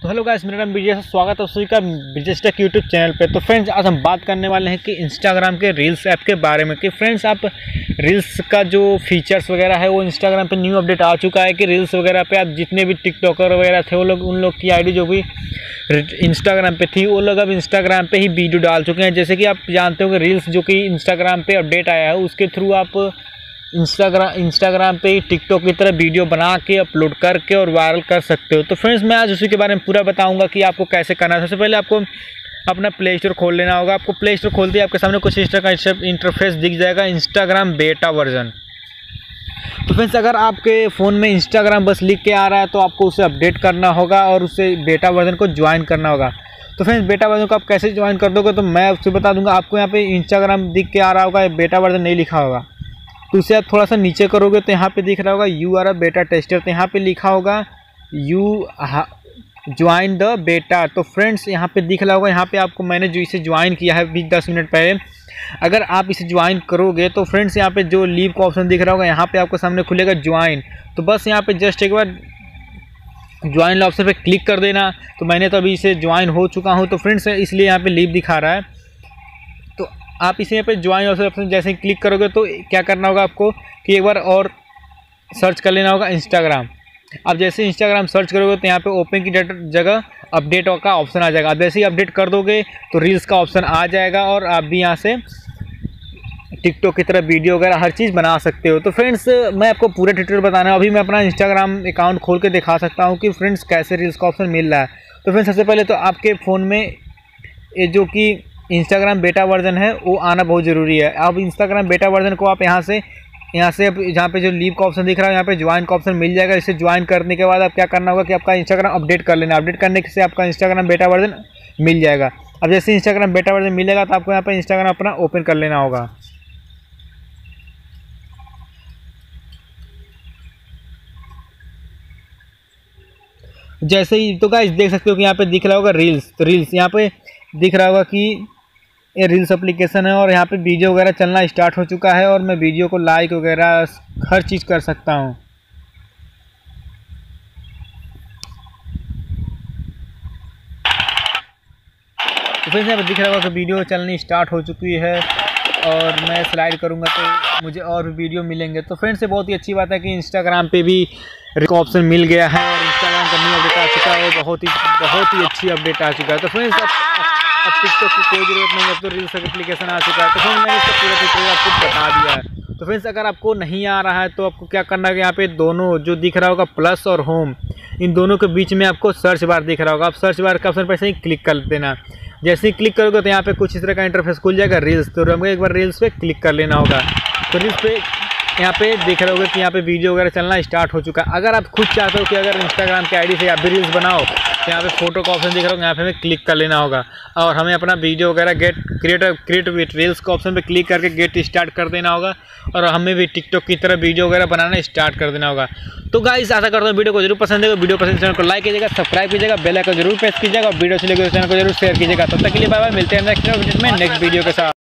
तो hello guys, मेरा नाम विजय है। स्वागत है सभी का ब्रिजेश टेक यूट्यूब चैनल पे। तो फ्रेंड्स, आज हम बात करने वाले हैं कि इंस्टाग्राम के रील्स ऐप के बारे में कि फ्रेंड्स, आप रील्स का जो फीचर्स वगैरह है वो इंस्टाग्राम पे न्यू अपडेट आ चुका है कि रील्स वगैरह पे आप जितने भी टिकटॉकर वगैरह थे वो लोग, उन लोग की आईडी जो भी इंस्टाग्राम पे थी वो लोग अब इंस्टाग्राम पे ही वीडियो डाल चुके हैं। जैसे कि आप जानते हो कि रील्स जो कि इंस्टाग्राम पे अपडेट आया है उसके थ्रू आप इंस्टाग्राम पे टिकटॉक की तरह वीडियो बना के अपलोड करके और वायरल कर सकते हो। तो फ्रेंड्स, मैं आज उसी के बारे में पूरा बताऊंगा कि आपको कैसे करना है। सबसे पहले आपको अपना प्ले स्टोर खोल लेना होगा। आपको प्ले स्टोर खोलते ही आपके सामने कुछ इस तरह का इंटरफेस दिख जाएगा, इंस्टाग्राम बेटा वर्जन। तो फ्रेंड्स, अगर आपके फ़ोन में इंस्टाग्राम बस लिख के आ रहा है तो आपको उसे अपडेट करना होगा और उसे बेटा वर्जन को ज्वाइन करना होगा। तो फ्रेंड्स, बेटा वर्जन को आप कैसे ज्वाइन कर दोगे तो मैं आपसे बता दूंगा। आपको यहाँ पे इंस्टाग्राम दिख के आ रहा होगा, बेटा वर्जन नहीं लिखा होगा, तो उसे आप थोड़ा सा नीचे करोगे तो यहाँ पे दिख रहा होगा यू आर अ बेटा टेस्टर। तो यहाँ पे लिखा होगा यू ज्वाइन द बेटा। तो फ्रेंड्स, यहाँ पे दिख रहा होगा, यहाँ पे आपको मैंने जो इसे ज्वाइन किया है 10 मिनट पहले, अगर आप इसे ज्वाइन करोगे तो फ्रेंड्स यहाँ पे जो लीव का ऑप्शन दिख रहा होगा यहाँ पे आपको सामने खुलेगा ज्वाइन। तो बस यहाँ पे जस्ट एक बार ज्वाइन ऑप्शन पे क्लिक कर देना। तो मैंने तो अभी इसे ज्वाइन हो चुका हूँ, तो फ्रेंड्स इसलिए यहाँ पे लीव दिखा रहा है। तो आप इसे यहाँ पे ज्वाइन ऑप्शन जैसे ही क्लिक करोगे तो क्या करना होगा आपको कि एक बार और सर्च कर लेना होगा इंस्टाग्राम। आप जैसे इंस्टाग्राम सर्च करोगे तो यहाँ पे ओपन की जगह अपडेट का ऑप्शन आ जाएगा। आप जैसे ही अपडेट कर दोगे तो रील्स का ऑप्शन आ जाएगा और आप भी यहाँ से टिकटॉक की तरह वीडियो वगैरह हर चीज़ बना सकते हो। तो फ्रेंड्स, मैं आपको पूरा ट्यूटोरियल बताना है। अभी मैं अपना इंस्टाग्राम अकाउंट खोल के दिखा सकता हूँ कि फ्रेंड्स कैसे रील्स का ऑप्शन मिल रहा है। तो फ्रेंड्स, सबसे पहले तो आपके फ़ोन में ये जो कि इंस्टाग्राम बेटा वर्जन है वो आना बहुत ज़रूरी है। अब इंस्टाग्राम बेटा वर्जन को आप यहाँ से जहाँ पे जो लीव का ऑप्शन दिख रहा है यहाँ पे ज्वाइन का ऑप्शन मिल जाएगा। इसे ज्वाइन करने के बाद आप क्या करना होगा कि आपका इंस्टाग्राम अपडेट कर लेना। अपडेट करने से आपका इंस्टाग्राम बेटा वर्जन मिल जाएगा। अब जैसे इंस्टाग्राम बेटा वर्जन मिल जाएगा तो आपको यहाँ पर इंस्टाग्राम अपना ओपन कर लेना होगा। जैसे ही तो गाइस देख सकते हो कि यहाँ पे दिख रहा होगा रील्स। तो रील्स यहाँ पे दिख रहा होगा कि ये रील्स एप्लीकेशन है और यहाँ पे वीडियो वगैरह चलना स्टार्ट हो चुका है और मैं वीडियो को लाइक वगैरह हर चीज़ कर सकता हूँ। तो फिर यहाँ पे दिख रहा होगा कि वीडियो चलनी स्टार्ट हो चुकी है और मैं स्लाइड करूँगा तो मुझे और भी वीडियो मिलेंगे। तो फ्रेंड्स, ये बहुत ही अच्छी बात है कि इंस्टाग्राम पे भी ऑप्शन मिल गया है और इंस्टाग्राम का न्यू अपडेट आ चुका है। बहुत ही अच्छी अपडेट आ चुका है। तो फ्रेंड्स, अब टिकटॉक की कोई ज़रूरत नहीं है, अब तो रील्स एप्लीकेशन आ चुका है। तो फ्रेंड्स, मैंने इसका पूरा ट्यूटोरियल आपको बता दिया है। तो फ्रेंड्स, अगर आपको नहीं आ रहा है तो आपको क्या करना है, यहाँ पे दोनों जो दिख रहा होगा प्लस और होम, इन दोनों के बीच में आपको सर्च बार दिख रहा होगा। आप सर्च बार का ऑप्शन पर से ही क्लिक कर देना। जैसे ही क्लिक करोगे तो यहाँ पे कुछ इस तरह का इंटरफेस खुल जाएगा रील्स। तो हमें एक बार रील्स पे क्लिक कर लेना होगा। तो रील्स पे यहाँ पे देख रहे होगे कि यहाँ पे वीडियो वगैरह चलना स्टार्ट हो चुका है। अगर आप खुद चाहते हो कि अगर इंस्टाग्राम की आईडी से आप भी रील्स बनाओ तो यहाँ पे फोटो का ऑप्शन दिख रहा होगा, यहाँ पे हमें क्लिक कर लेना होगा और हमें अपना वीडियो वगैरह क्रिएट विथ रील्स का ऑप्शन पे क्लिक करके गेट स्टार्ट कर देना होगा और हमें भी टिकटॉक की तरह वीडियो वगैरह बनाना स्टार्ट कर देना होगा। तो गाइस, आशा करता हूँ वीडियो को जरूर पसंद है। वीडियो पसंद चैनल को लाइक कीजिएगा, सब्सक्राइब कीजिएगा, बेल आइकन जरूर प्रेस कीजिएगा और वीडियो से लेकर चैनल को जरूर शेयर कीजिएगा। तब तक के लिए बाय बाय, मिलते हैं नेक्स्ट वीडियो में नेक्स्ट वीडियो के साथ।